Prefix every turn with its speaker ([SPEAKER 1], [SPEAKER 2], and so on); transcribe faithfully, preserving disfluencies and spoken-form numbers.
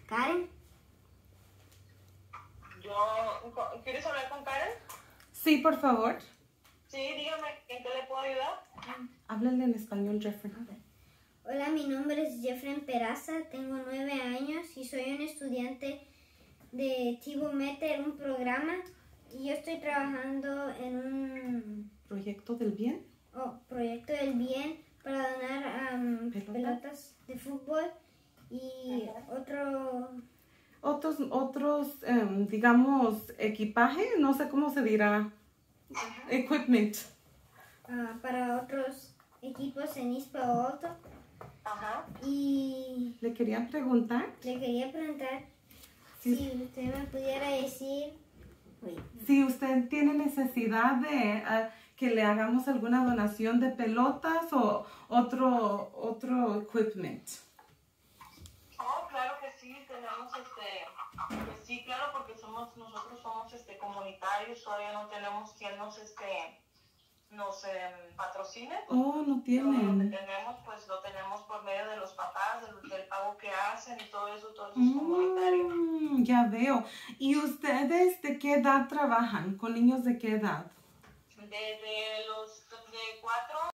[SPEAKER 1] Karen.
[SPEAKER 2] Yo, ¿quieres hablar con Karen?
[SPEAKER 3] Sí, por favor.
[SPEAKER 2] Sí, dígame, ¿en qué le puedo ayudar?
[SPEAKER 3] Háblale en español, Jeffrey.
[SPEAKER 1] Hola, mi nombre es Jeffrey Peraza, tengo nueve años y soy un estudiante de Tivo Meter, un programa, y yo estoy trabajando en un
[SPEAKER 3] ¿Proyecto del bien?
[SPEAKER 1] oh, proyecto del bien para donar um,
[SPEAKER 3] ¿Pelota?
[SPEAKER 1] pelotas de fútbol y otro
[SPEAKER 3] Otros, otros em, digamos, equipaje, no sé cómo se dirá. Equipment.
[SPEAKER 1] uh, para otros equipos en Ispa o Alto.
[SPEAKER 2] Ajá.
[SPEAKER 1] Y
[SPEAKER 3] Le quería preguntar
[SPEAKER 1] le quería preguntar
[SPEAKER 3] Sí.
[SPEAKER 1] si usted me pudiera decir
[SPEAKER 3] si usted tiene necesidad de eh, que le hagamos alguna donación de pelotas o otro, otro equipment.
[SPEAKER 2] Oh, claro que sí, tenemos este, pues sí, claro, porque somos, nosotros somos este comunitarios, todavía no tenemos quien nos este, nos eh, patrocine.
[SPEAKER 3] Oh, no
[SPEAKER 2] Todo lo que
[SPEAKER 3] tienen.
[SPEAKER 2] tenemos, pues lo tenemos por medio de los papás, del, del pago que hacen y todo eso, todo eso es comunitario.
[SPEAKER 3] Mm, ya veo. ¿Y ustedes de qué edad trabajan? ¿Con niños de qué edad?
[SPEAKER 2] Desde los de cuatro